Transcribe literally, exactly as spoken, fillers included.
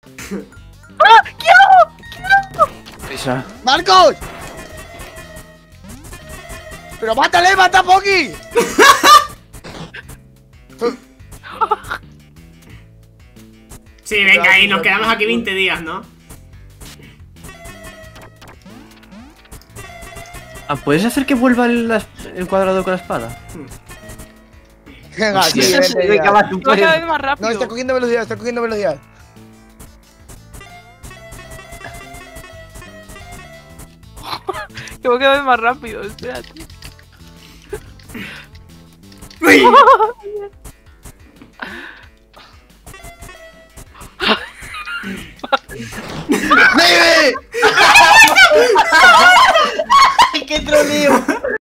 ¡Ah! ¿Qué hago? ¿Qué hago? Pisa. ¡Marcos! ¡Pero mátale, mata a Poki! Sí, venga, y nos quedamos aquí veinte días, ¿no? Ah, ¿puedes hacer que vuelva el, la- el cuadrado con la espada? Venga, sí, Hostia, vente, venga, ya. va, tú Va cada puedes. vez más rápido. No, está cogiendo velocidad, está cogiendo velocidad. Que va cada vez más rápido, espérate. ¡Uy! ¡Vive! ¡Qué troleo!